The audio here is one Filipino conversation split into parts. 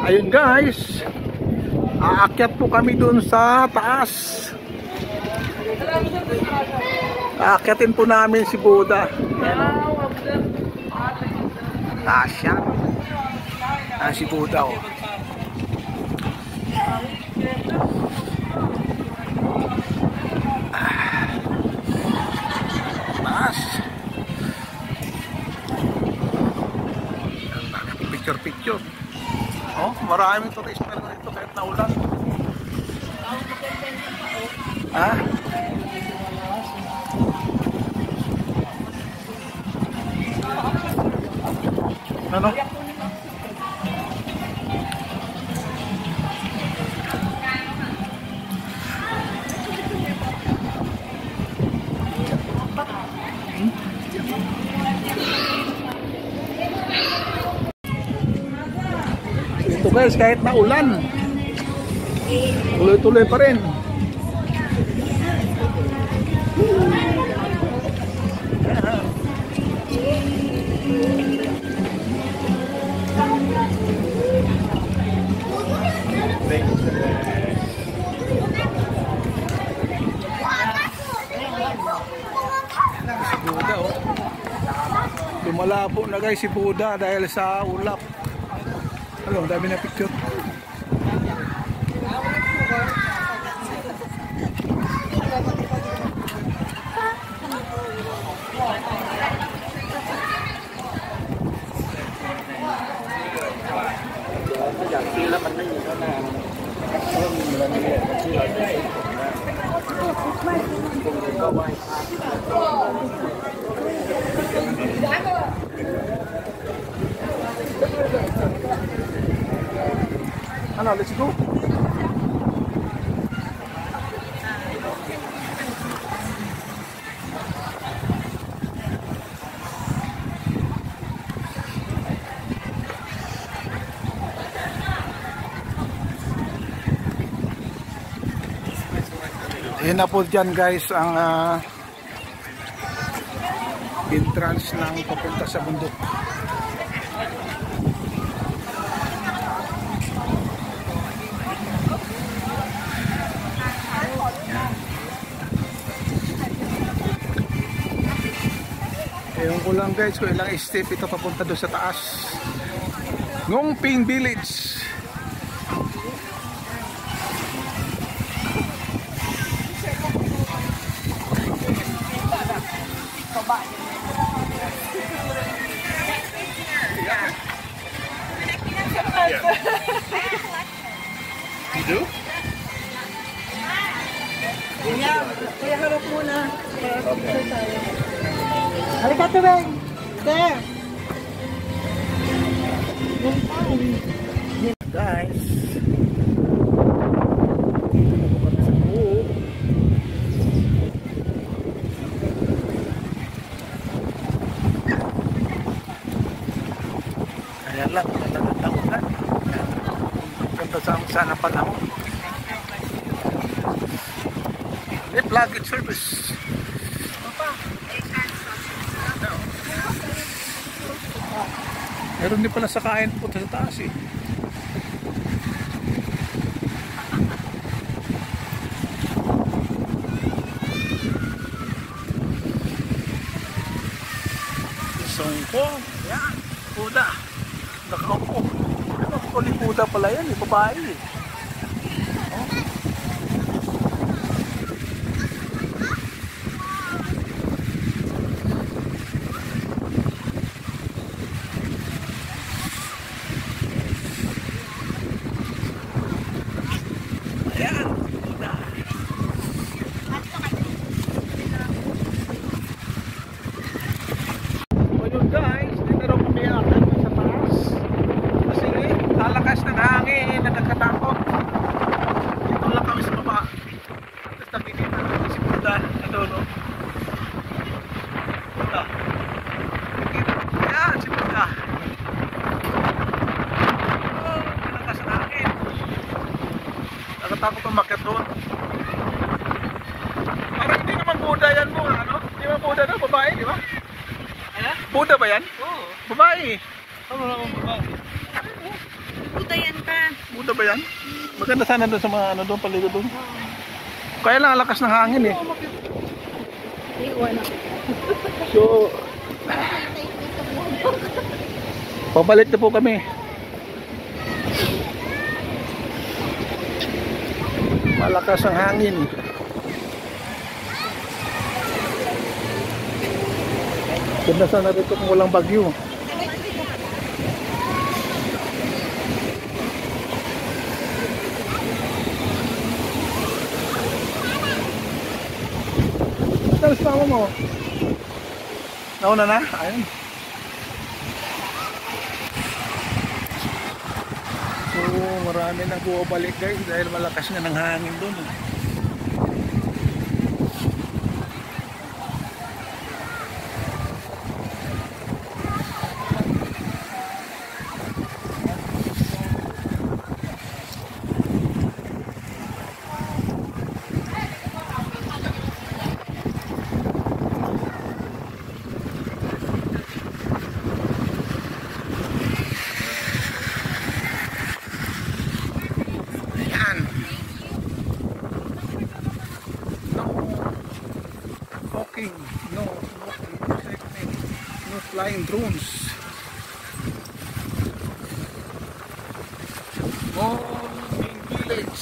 Ayun guys, aakyat po kami dun sa taas. Aakyatin po namin si Buddha. Taas yan. Si Buddha oh. Taas. Picture. Oh, maraming turista na dito kahit naulan. Ha? Ano? Ito guys, kahit naulan, tuloy-tuloy pa rin. Buddha oh. Lumalabo na guys si Buddha dahil sa ulap. Hello, dami na picture. Ano, let's go. Ayan na po dyan guys ang entrance ng papunta sa bundok. Ewan ko lang guys kung ilang step ito papunta doon sa taas. Ngongping Village. You do? Kaya harap muna. Halika tubig! There! Guys, kaya lang nagtataon. Ganda sana panahon. May plug-in service. Meron din pala sa kain punta sa taas eh. Songko. Yan. Buddha. Nakaupo. Nakaupo ni Buddha pala yan. Babae eh. Guys, dito rin kami akan sa taas kasi lalakas ng hangin na nagkatakot. Dito lang kami sa baba. Tapos nakikita natin si Buddha na doon. Buddha. Yan si Buddha. Oh, lalakas ng hangin. Nakatakot ang makat doon. Parang hindi naman Buddha yan mo. Ano? Hindi naman Buddha na, babae, di ba? Buddha ba yan? Oo. Babae. Ano naman babae? Buddha yan pa. Buda ba yan? Maganda sana doon sa mga ano doon, paligid doon. Kaya lang ang lakas ng hangin eh. So, pabalik na po kami. Malakas ang hangin. Ganda sana rito kung walang bagyo. Tapos tama mo. Nauna na? Ayun. So marami na bumabalik guys dahil malakas nga ng hangin doon. No smoking, no flying drones. Morning village.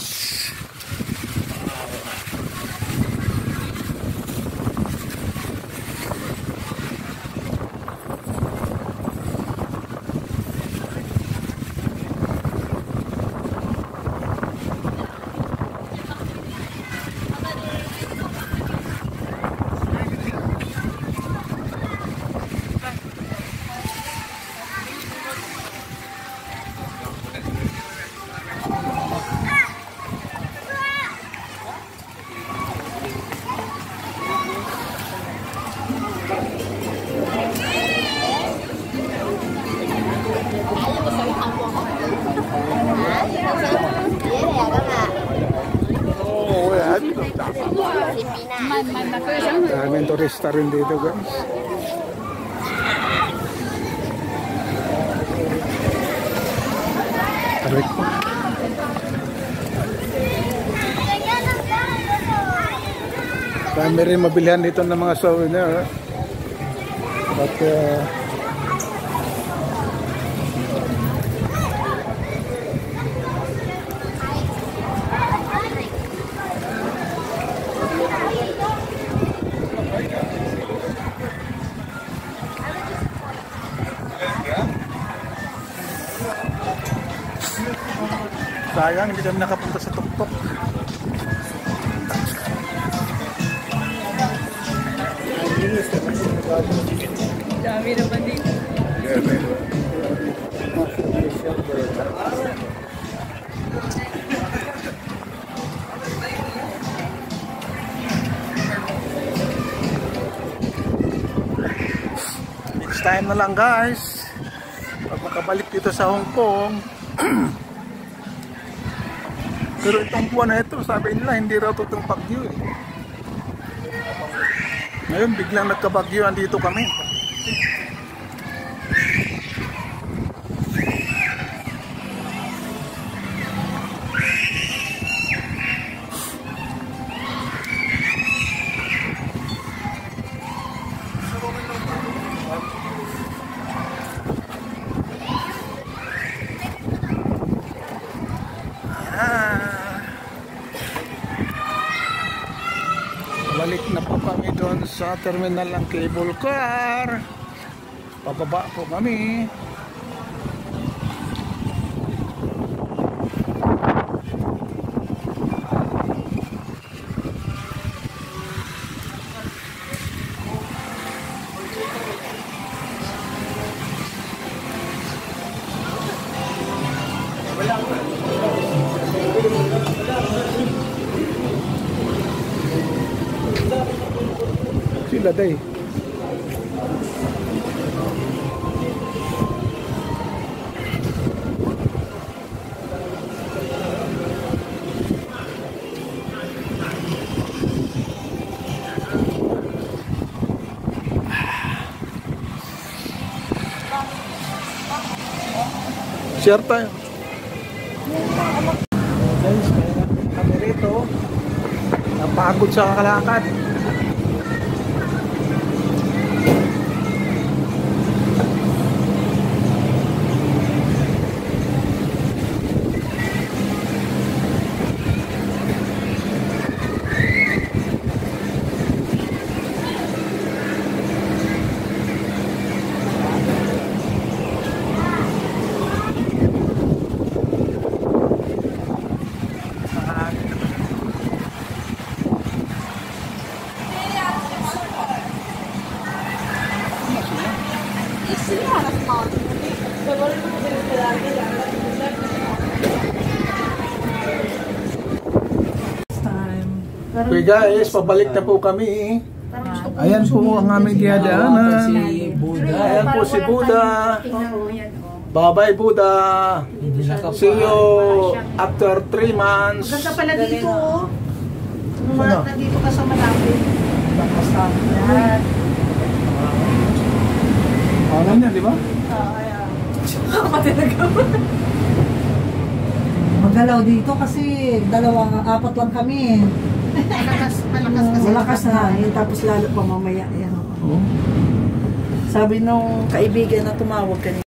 Daming turista rin dito guys. Tarik po. Dami rin mabilihan dito ng mga souvenir. But sayang hindi kami nakapunta sa tuktok. Dami naman dito. Next time na lang guys. Pag makabalik dito sa Hong Kong. Pero itong buwan na ito, sabi nila hindi raw itong bagyo eh. Ngayon biglang nagkabagyo, andito kami. Balik na po kami doon sa terminal ng cable car. Pababa po kami. Sila day. Share tayo. Guys, kami rito. Napagod sa kakalakad. Okay guys, pabalik na po kami. Ayan po ang aming dinadaanan. Ayan po si Buddha. Bye-bye Buddha. See you after 3 months. Ganda pala dito, oh. Ano? Nandito ka sa malapit. Yan. Alam niya, di ba? Magalaw dito kasi apat lang kami. Malakas na. Yun, tapos lalo pa mamaya. Yan. Oo. Sabi nung kaibigan na tumawag kanina.